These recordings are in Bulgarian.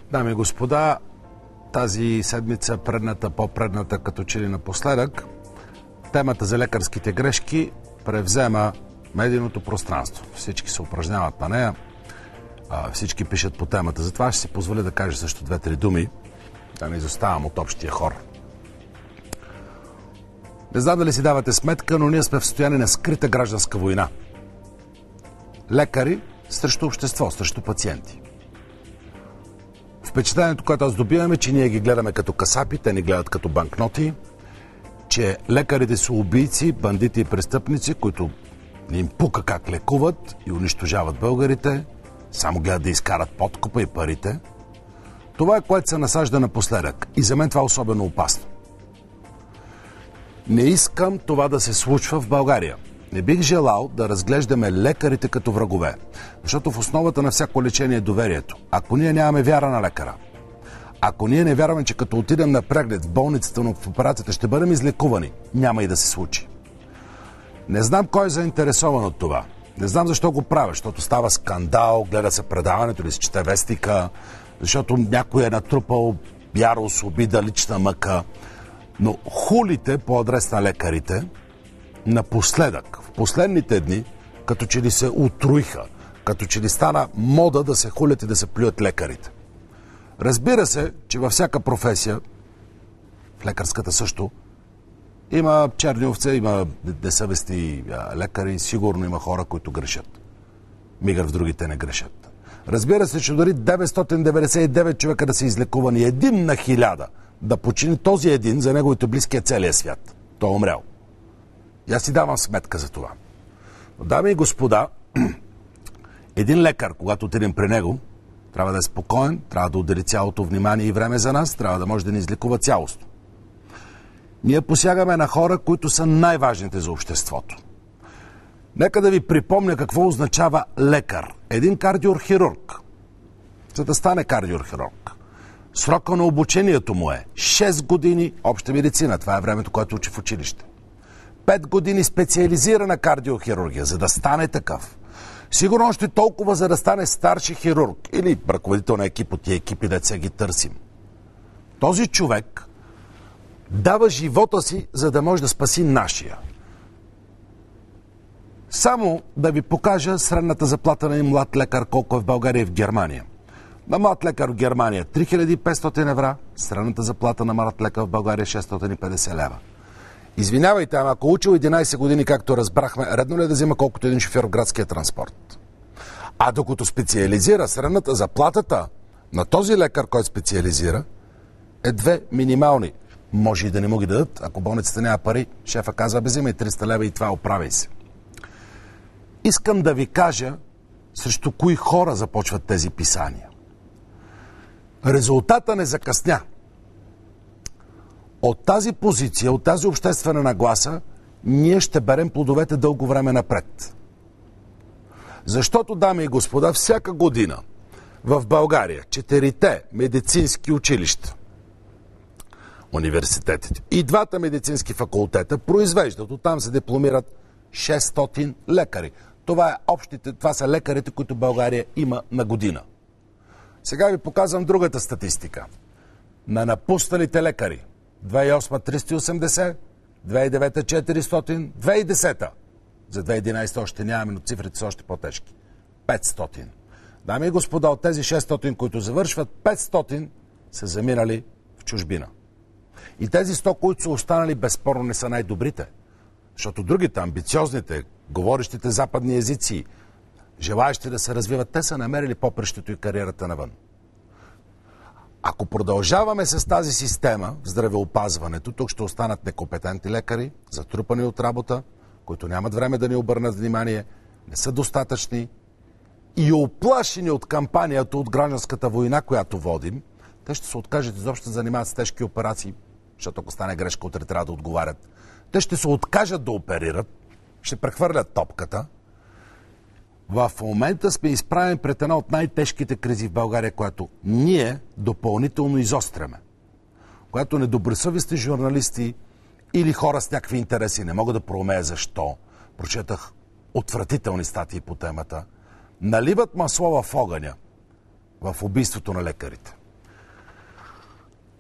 Дами и господа, тази седмица, предната, по-предната, като че ли напоследък, темата за лекарските грешки превзема медийното пространство. Всички се упражняват на нея, всички пишат по темата. Затова ще си позволя да кажа също две-три думи, да не изоставам от общия хор. Не знам дали си давате сметка, но ние сме в състояние на скрита гражданска война. Лекари срещу общество, срещу пациенти. Впечатлението, което аз добивам, е, че ние ги гледаме като касапи, те ни гледат като банкноти, че лекарите са убийци, бандити и престъпници, които не им пука как лекуват и унищожават българите, само гледат да изкарат подкупа и парите. Това е, което се насажда напоследък. И за мен това е особено опасно. Не искам това да се случва в България. Не бих желал да разглеждаме лекарите като врагове, защото в основата на всяко лечение е доверието. Ако ние нямаме вяра на лекара, ако ние не вярваме, че като отидем на преглед в болницата, но в операцията ще бъдем излекувани, няма и да се случи. Не знам кой е заинтересован от това. Не знам защо го правя, защото става скандал, гледа се предаването или се чете вестника, защото някой е натрупал ярост, обида, лична мъка. Но хулите по адрес на лекарите напоследък, в последните дни, като че ли се утруиха, като че ли стана мода да се хулят и да се плюят лекарите. Разбира се, че във всяка професия, в лекарската също, има черни овце, има несъвестни лекари, сигурно има хора, които грешат. Мигър в другите не грешат. Разбира се, че дори 999 човека да са излекувани, един на 1000 да почини, този един за неговите близки е целия свят. Той е умрял. И аз си давам сметка за това. Но, дами и господа, един лекар, когато отидем при него, трябва да е спокоен, трябва да отдели цялото внимание и време за нас, трябва да може да ни излекува цялостно. Ние посягаме на хора, които са най-важните за обществото. Нека да ви припомня какво означава лекар. Един кардиохирург. За да стане кардиохирург, срока на обучението му е 6 години обща медицина. Това е времето, което учи в училище. 5 години специализирана кардиохирургия, за да стане такъв. Сигурно още толкова, за да стане старши хирург или ръководител на екип от тия екипи, деца ги търсим. Този човек дава живота си, за да може да спаси нашия. Само да ви покажа средната заплата на един млад лекар, колко е в България и в Германия. На млад лекар в Германия 3500 евро, средната заплата на млад лекар в България 650 лева. Извинявайте, ама ако учил 11 години, както разбрахме, редно ли е да взима колкото един шофьор в градския транспорт? А докато специализира, средната заплатата на този лекар, който специализира, е 2 минимални. Може и да не му ги дадат, ако болницата няма пари, шефа казва, бе, взимай 300 лева и това оправи се. Искам да ви кажа срещу кои хора започват тези писания. Резултата не закъсня. От тази позиция, от тази обществена нагласа, ние ще берем плодовете дълго време напред. Защото, дами и господа, всяка година в България 4 медицински училища, университетите и 2 медицински факултета произвеждат, оттам се дипломират 600 лекари. Това са лекарите, които България има на година. Сега ви показвам другата статистика. На напусналите лекари. 2008 380, 2009 400, 2010 за 2011 още нямаме, но цифрите са още по-тежки. 500. Дами и господа, от тези 600, които завършват, 500 са заминали в чужбина. И тези 100, които са останали, безспорно не са най-добрите. Защото другите, амбициозните, говорещите западни езици, желаящи да се развиват, те са намерили попрещето и кариерата навън. Ако продължаваме с тази система в здравеопазването, тук ще останат некомпетентни лекари, затрупани от работа, които нямат време да ни обърнат внимание, не са достатъчни и оплашени от кампанията, от гражданската война, която водим, те ще се откажат изобщо да занимават с тежки операции, защото ако стане грешка, утре трябва да отговарят. Те ще се откажат да оперират, ще прехвърлят топката. В момента сме изправени пред една от най-тежките кризи в България, която ние допълнително изостряме. Която недобросъвестни журналисти или хора с някакви интереси, не мога да проумея защо, прочетах отвратителни статии по темата, наливат масло в огъня в убийството на лекарите.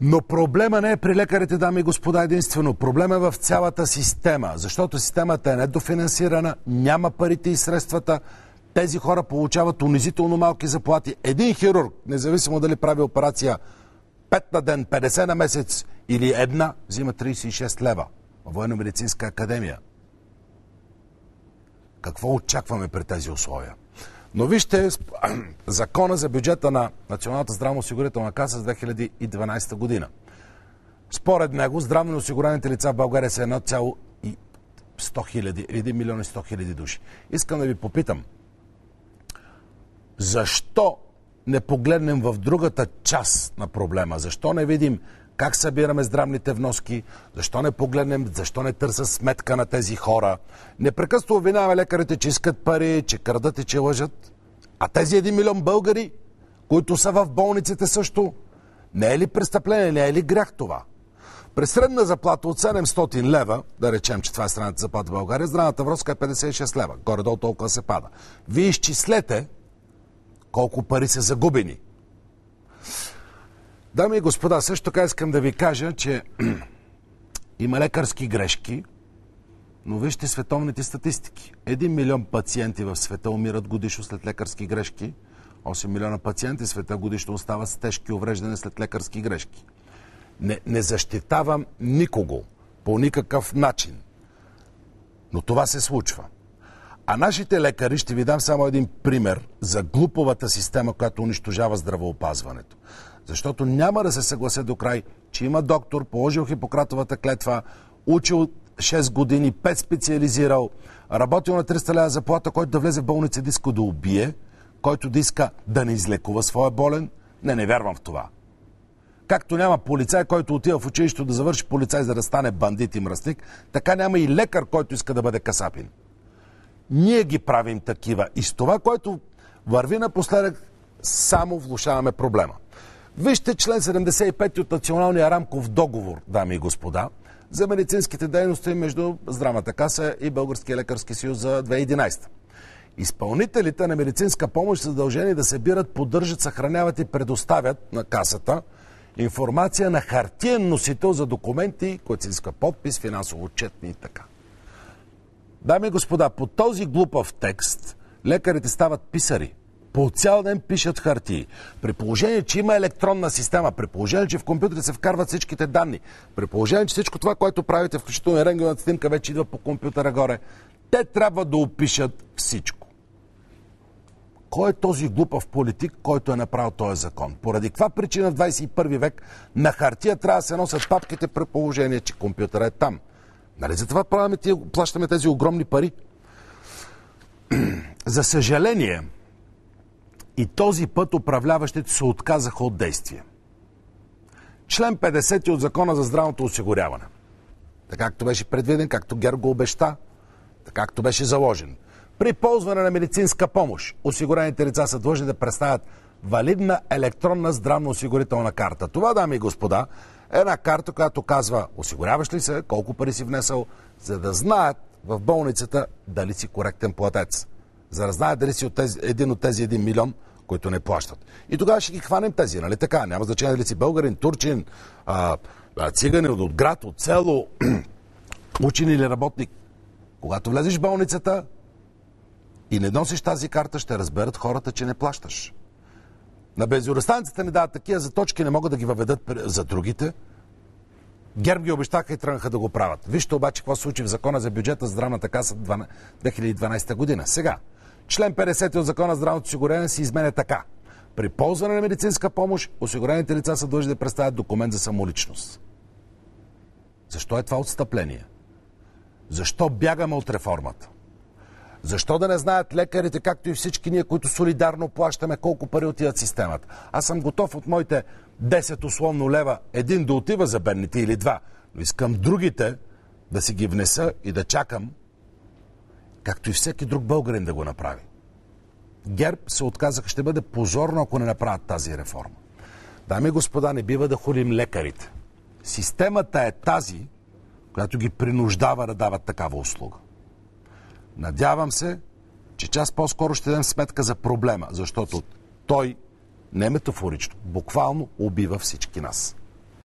Но проблема не е при лекарите, дами и господа, единствено. Проблема е в цялата система, защото системата е недофинансирана, няма парите и средствата. Тези хора получават унизително малки заплати. Един хирург, независимо дали прави операция 5 на ден, 50 на месец или една, взима 36 лева в Военно-медицинска академия. Какво очакваме при тези условия? Но вижте закона за бюджета на Националната здравноосигурителна каса за 2012 година. Според него здравно осигурените лица в България са 1 милион и 100 хиляди души. Искам да ви попитам, защо не погледнем в другата част на проблема? Защо не видим как събираме здравните вноски? Защо не погледнем, защо не търсят сметка на тези хора? Непрекъснато обвиняваме лекарите, че искат пари, че крадат и че лъжат. А тези 1 милион българи, които са в болниците също, не е ли престъпление, не е ли грях това? При средна заплата от 700 лева, да речем, че това е средната заплата в България, здравната вноска е 56 лева. Горе-долу толкова се пада. Вие изчислете колко пари са загубени. Дами и господа, също така искам да ви кажа, че има лекарски грешки, но вижте световните статистики. 1 милион пациенти в света умират годишно след лекарски грешки. 8 милиона пациенти в света годишно остават с тежки увреждания след лекарски грешки. Не защитавам никого по никакъв начин. Но това се случва. А нашите лекари, ще ви дам само един пример за глуповата система, която унищожава здравеопазването. Защото няма да се съглася до край, че има доктор, положил Хипократовата клетва, учил 6 години, 5 специализирал, работил на 300 лева заплата, който да влезе в болница да иска да убие, който да иска да не излекува своя болен. Не вярвам в това. Както няма полицай, който отива в училището да завърши полицай, за да стане бандит и мръсник, така няма и лекар, който иска да бъде касапин. Ние ги правим такива и с това, което върви напоследък, само влошаваме проблема. Вижте член 75 от Националния рамков договор, дами и господа, за медицинските дейности между Здравната каса и Българския лекарски съюз за 2011. Изпълнителите на медицинска помощ са задължени да събират, поддържат, съхраняват и предоставят на касата информация на хартиен носител за документи, които се иска подпис, финансово отчетни и така. Дами и господа, по този глупав текст лекарите стават писари. По цял ден пишат хартии. При положение, че има електронна система, при положение, че в компютъра се вкарват всичките данни, при положение, че всичко това, което правите, включително и рентгеновата снимка, вече идва по компютъра горе, те трябва да опишат всичко. Кой е този глупав политик, който е направил този закон? Поради каква причина в 21 век на хартия трябва да се носят папките при положение, че компютъра е там? Нали за това плащаме тези огромни пари? За съжаление, и този път управляващите се отказаха от действие. Член 50 от Закона за здравното осигуряване. Така както беше предвиден, както ГЕРБ го обеща, така както беше заложен. При ползване на медицинска помощ, осигурените лица са длъжни да представят валидна електронна здравноосигурителна карта. Това, дами и господа, е една карта, която казва осигуряваш ли се, колко пари си внесъл, за да знаят в болницата дали си коректен платец. За да знаят дали си един от тези 1 милион, които не плащат. И тогава ще ги хванем тези, нали така? Няма значение дали си българин, турчин, циганин от град, от село, учен или работник. Когато влезеш в болницата и не носиш тази карта, ще разберат хората, че не плащаш. На бензиностанцията ни дават такива заточки, не могат да ги въведат за другите. ГЕРБ ги обещаха и тръгнаха да го правят. Вижте обаче какво се случи в Закона за бюджета за здравната каса 2012 година. Сега, член 50 от Закона за здравното осигуряване се изменя така. При ползване на медицинска помощ, осигурените лица са длъжни да представят документ за самоличност. Защо е това отстъпление? Защо бягаме от реформата? Защо да не знаят лекарите, както и всички ние, които солидарно плащаме, колко пари отиват в системата? Аз съм готов от моите 10 условно лева един да отива за бедните или 2, но искам другите да си ги внеса и да чакам, както и всеки друг българин да го направи. ГЕРБ се отказаха, ще бъде позорно, ако не направят тази реформа. Дами и господа, не бива да хулим лекарите. Системата е тази, която ги принуждава да дават такава услуга. Надявам се, че час по-скоро ще дадем сметка за проблема, защото той не метафорично, буквално убива всички нас.